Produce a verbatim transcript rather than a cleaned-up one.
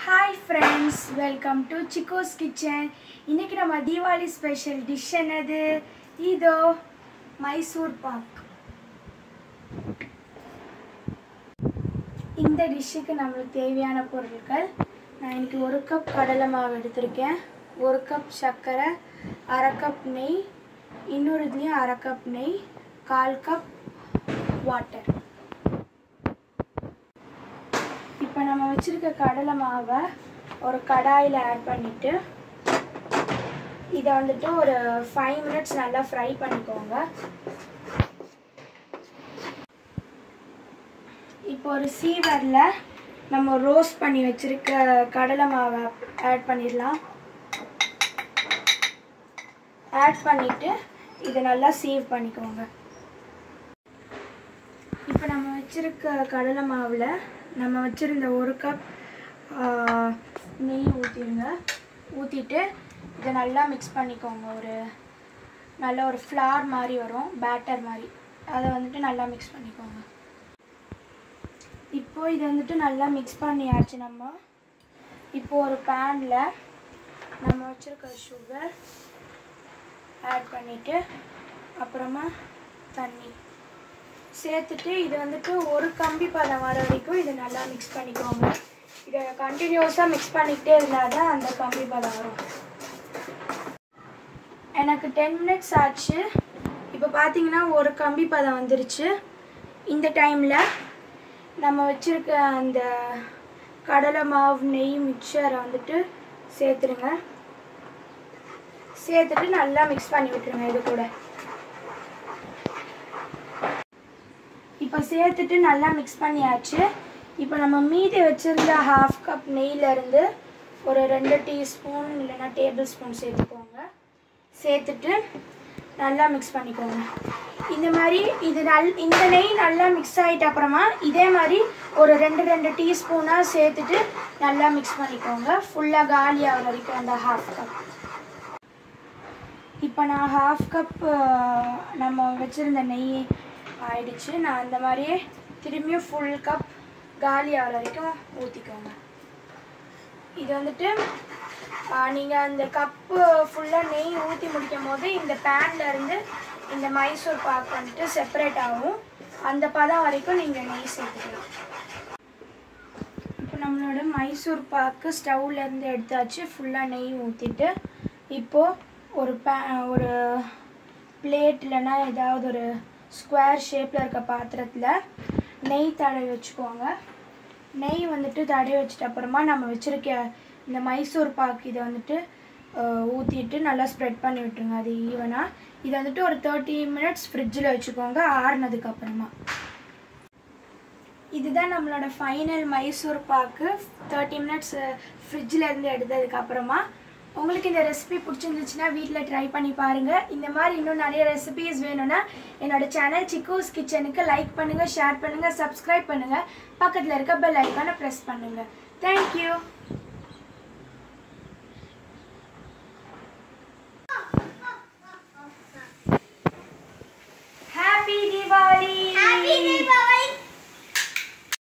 Hi friends, welcome to Chico's Kitchen. இன்னைக்கு நம்ம Deepavali special dish என்னது? இதோ மைசூர் பாக். இந்த டிஷ்ஷுக்கு நமக்கு தேவையான பொருட்கள் நான் இன்னைக்கு ஒரு கப் கடலை மாவு எடுத்திருக்கேன், ஒரு கப் சர்க்கரை, அரை கப் நெய், இன்னொரு இதுலேயும் அரை கப் நெய், கால் கப் வாட்டர். இப்போ நம்ம வச்சுருக்க கடலை மாவை ஒரு கடாயில் ஆட் பண்ணிவிட்டு இதை வந்துட்டு ஒரு ஃபைவ் மினிட்ஸ் நல்லா ஃப்ரை பண்ணிக்கோங்க. இப்போ ஒரு சீவரில் நம்ம ரோஸ்ட் பண்ணி வச்சுருக்க கடலை மாவை ஆட் பண்ணிடலாம். ஆட் பண்ணிவிட்டு இதை நல்லா சீவ் பண்ணிக்கோங்க. இப்போ நம்ம வச்சுருக்க கடலை மாவில் நம்ம வச்சுருந்த ஒரு கப் நெய் ஊற்றிடுங்க. ஊற்றிட்டு இதை நல்லா மிக்ஸ் பண்ணிக்கோங்க. ஒரு நல்ல ஒரு ஃப்ளார் மாதிரி வரும், பேட்டர் மாதிரி, அதை வந்துட்டு நல்லா மிக்ஸ் பண்ணிக்கோங்க. இப்போது இதை வந்துட்டு நல்லா மிக்ஸ் பண்ணியாச்சு. நம்ம இப்போது ஒரு பேனில் நம்ம வச்சுருக்க சுகர் ஆட் பண்ணிவிட்டு அப்புறமா தண்ணி சேர்த்துட்டு இது வந்துட்டு ஒரு கம்பி பதம் வர வரைக்கும் இதை நல்லா மிக்ஸ் பண்ணிக்கோங்க. இதை கண்டினியூஸாக மிக்ஸ் பண்ணிக்கிட்டே இருந்தால் தான் அந்த கம்பி பதம் வரும். எனக்கு டென் மினிட்ஸ் ஆச்சு. இப்போ பார்த்தீங்கன்னா ஒரு கம்பி பதம் வந்துருச்சு. இந்த டைமில் நம்ம வச்சுருக்க அந்த கடலை மாவு நெய் மிக்சரை வந்துட்டு சேர்த்துருங்க. சேர்த்துட்டு நல்லா மிக்ஸ் பண்ணி விட்டுருங்க. இது கூட இப்போ சேர்த்துட்டு நல்லா மிக்ஸ் பண்ணியாச்சு. இப்போ நம்ம மீதி வச்சுருந்த ஹாஃப் கப் நெய்யிலேருந்து ஒரு ரெண்டு டீஸ்பூன் இல்லைன்னா டேபிள் ஸ்பூன் சேர்த்துக்கோங்க. சேர்த்துட்டு நல்லா மிக்ஸ் பண்ணிக்கோங்க. இந்த மாதிரி இது நல் இந்த நெய் நல்லா மிக்ஸ் ஆகிட்ட அப்புறமா இதே மாதிரி ஒரு ரெண்டு ரெண்டு டீஸ்பூனாக சேர்த்துட்டு நல்லா மிக்ஸ் பண்ணிக்கோங்க. ஃபுல்லாக காலி ஆகிற வரைக்கும் அந்த ஹாஃப் கப். இப்போ நான் ஹாஃப் கப் நம்ம வச்சுருந்த நெய் ஆயிடுச்சு. நான் அந்த மாதிரியே திரும்பியும் ஃபுல் கப் காலி ஆகிற வரைக்கும் ஊற்றிக்கோங்க. இது வந்துட்டு நீங்கள் அந்த கப்பு ஃபுல்லாக நெய் ஊற்றி முடிக்கும் போது இந்த பேனில் இருந்து இந்த மைசூர் பாக் வந்துட்டு செப்பரேட் ஆகும். அந்த பதம் வரைக்கும் நீங்கள் நெய் சேர்த்துக்கலாம். இப்போ நம்மளோட மைசூர் பாக்கு ஸ்டவ்லேருந்து எடுத்தாச்சு. ஃபுல்லாக நெய் ஊற்றிட்டு இப்போது ஒரு பே ஒரு பிளேட் இல்லைன்னா ஏதாவது ஒரு ஸ்கொயர் ஷேப்பில் இருக்க பாத்திரத்தில் நெய் தடவி வச்சுக்கோங்க. நெய் வந்துட்டு தடவி வச்சிட்ட அப்புறமா நம்ம வச்சுருக்க இந்த மைசூர் பாக் இதை வந்துட்டு ஊற்றிட்டு நல்லா ஸ்ப்ரெட் பண்ணி விட்டுருங்க. அது ஈவனாக. இதை வந்துட்டு ஒரு தேர்ட்டி மினிட்ஸ் ஃப்ரிட்ஜில் வச்சுக்கோங்க ஆறுனதுக்கப்புறமா. இதுதான் நம்மளோட final Mysore pak thirty minutes ஃப்ரிட்ஜில் இருந்து எடுத்ததுக்கப்புறமா. உங்களுக்கு இந்த ரெசிபி பிடிச்சிருந்துச்சுன்னா வீட்டில் ட்ரை பண்ணி பாருங்கள். இந்த மாதிரி இன்னும் நிறைய ரெசிபிஸ் வேணும்னா என்னோடய சேனல் சிக்கோஸ் கிச்சனுக்கு லைக் பண்ணுங்கள், ஷேர் பண்ணுங்கள், சப்ஸ்கிரைப் பண்ணுங்கள். பக்கத்தில் இருக்க பெல் ஐக்கானை ப்ரெஸ் பண்ணுங்கள். தேங்க்யூ.